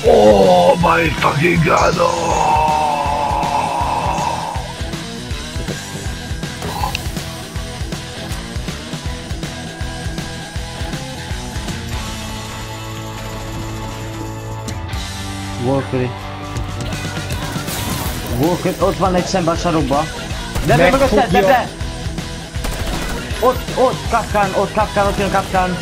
Oh my fucking god! Oh. Walker, ott van egy szembe a sarokba. Debre mögötted, Debre! Ott kapkán, ott jön kapkán.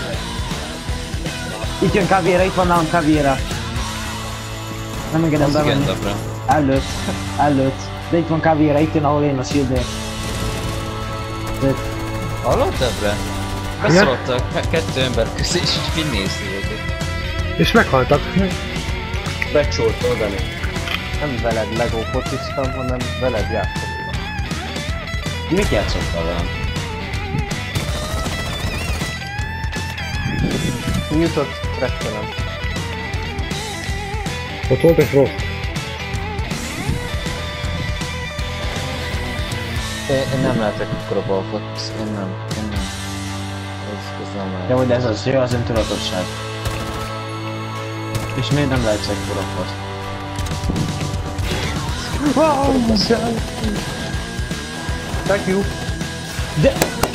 Itt jön Caveira, itt van nálam Caveira. Nem engedem bevenni. Előtt. De itt van Caveira, itt jön ahol én a shieldért. Hallod, Debre? Beszóltak kettő ember közé és így finnézték őket. És meghaltak. Becsólt oldani. Nem veled Lego fociztam, hanem veled játszottam. Mit játszottál velem? Nyitott trekkelem. Ott volt egy Frost. Én nem lehetek akkora balfot, én nem. Ez nem lehet. Ja, hogy ez az, jó az öntudatosság. És miért nem lehetsz egy korokhoz? Thank you. De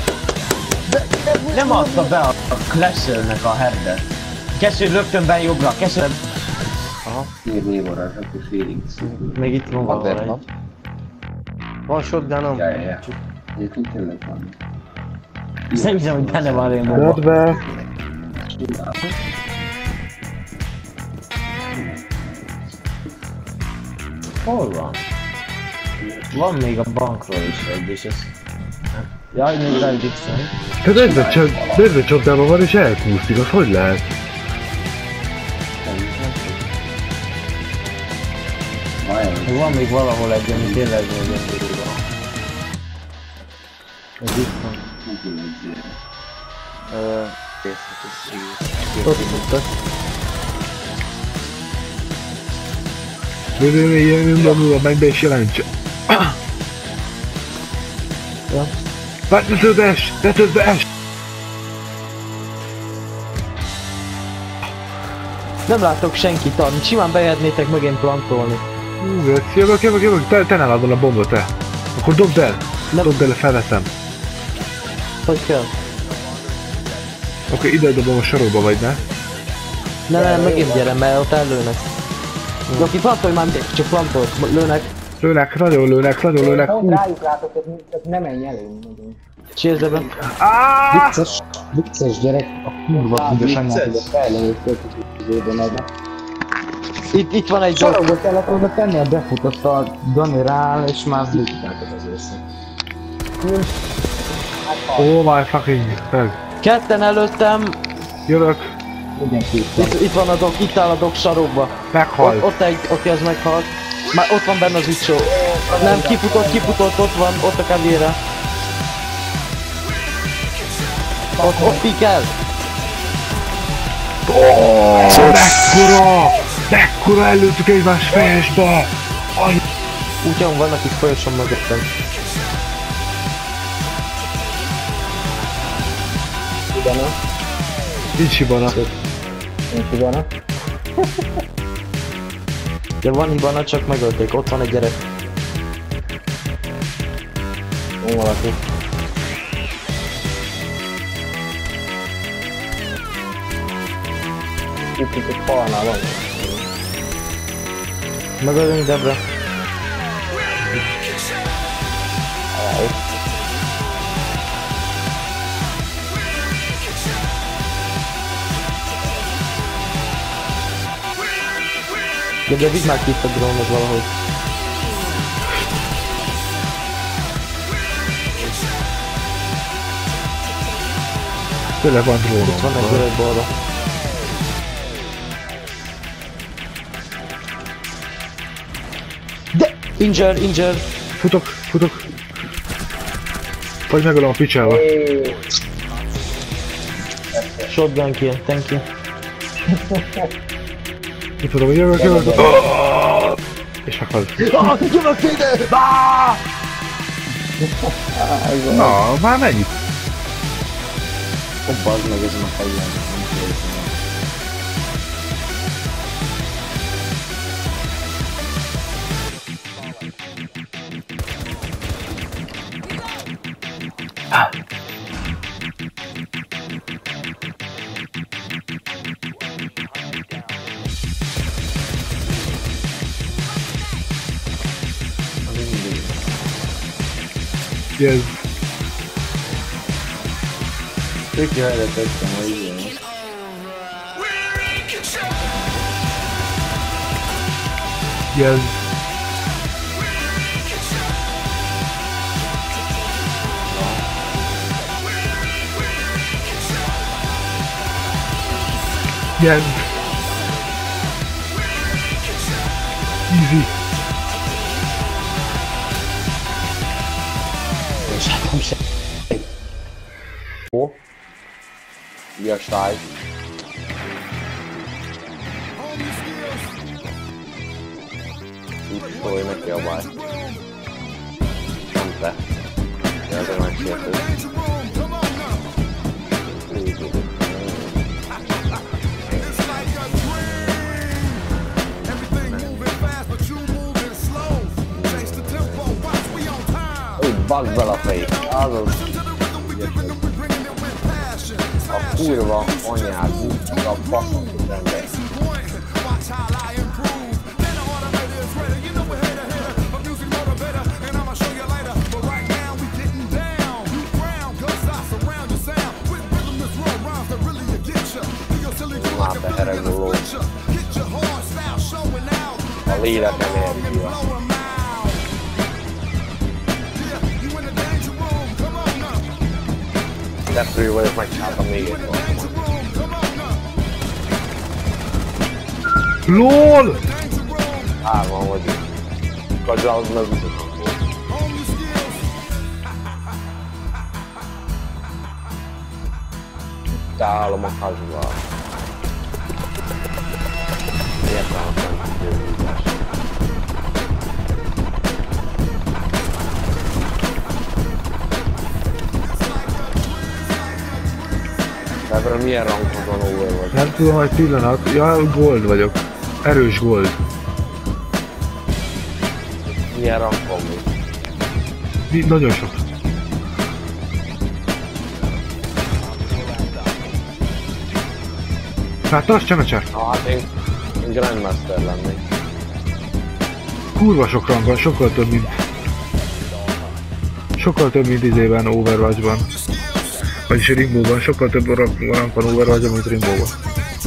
nem adta be a Clash-nek a herdet. Kezdj rögtön be jobbra, kezdj. Aha. Név maradhat, félig. Még itt van valahol egy. Van shotgunom? Ja. Egyébként tényleg van. Nem hiszem, hogy benne van Rainbow-ban. Add be. Hol van? Van még a bankról is egy, és ez... Jaj, még rá Dixon. Te 40 csapdában van és elkúszik, az hogy lehet? Van még valahol egy, ami tényleg még van. Ez itt van. Menj be és jelentse. Ja. Letöltöd be! Nem látok senkit adni, simán bejöhetnétek megint plantolni. Jövök, te nálad van a bomba, te. Akkor dobd el! Dobd el, felveszem. Hogy kell? Oké, ide dobom a sarokba vagy, ne? Nem, megint gyere, mert ott ellőnek. Aki plantolj már, csak plantolj, lőnek. Nagyon lőnek. Rájuk látok, hogy ne menj elő. Csérzze be. Vicces gyerek, a kurva büdös anyát, hogy a fejlőt föltűzőben meg. Itt van egy dolog. Sarokba kellett volna tenni a befutott a Dani rá, és már blittátok az össze. Oh my fucking meg. Ketten előttem. Jövök. Itt van a dog, itt áll a dog sarokba. Meghalt. Ott egy, oké, az meghalt. Már ott van benne az ücsó. Nem, kifutott, ott van, ott a Caveira. Ott pikkel. Mekkora előttük egymás fejesbe! Ugyan vannak itt folyosan mögöttem. Hibana. Nincs hibana. Nincs hibana. Ja, van hibana, csak megölték, ott van egy gyerek. Van valaki. Itt egy falnál van. Megölünk Debre. De vidd már ki itt a drónot valahogy. Tényleg van drónom. Itt van egy öreg balra. De! Injure! Futok. Vagy megölöm a picsába. Shotgun kill, thank you. Itt tudom, hogy jövök. És meghalt. Jövök ide! Na, már mennyit? Bazd meg ezen a helyen. Yes. Tök helyre tettem a idén. Yes. Yes. Easy. Ó. Mi a stáj? Úgy szólj neki a baj. Nem te. De ezzel megsértő. Bagd bele a fejét, azaz. A kurva anyád, a baszontot ember. Már beheregő ló. A lélek energia. Deprő vagyok, megcsináltam még egy valamit. LOL! Hárman vagyunk. Kadzsához megütöttem. Beállom a házba. Értelmetlen győzítás. Ebben milyen rankon over vagy? Nem tudom, hogy pillanat. Ja, gold vagyok. Erős gold. Milyen rankon még? Nagyon sok. Hát tarts csemecser! Hát én Grandmaster lennék. Kurva sok rank van, sokkal több, mint... Sokkal több, mint izében, Overwatchban. Vagyis Rainbowban, sokkal több rank van Overwatchban, mint Rainbowban.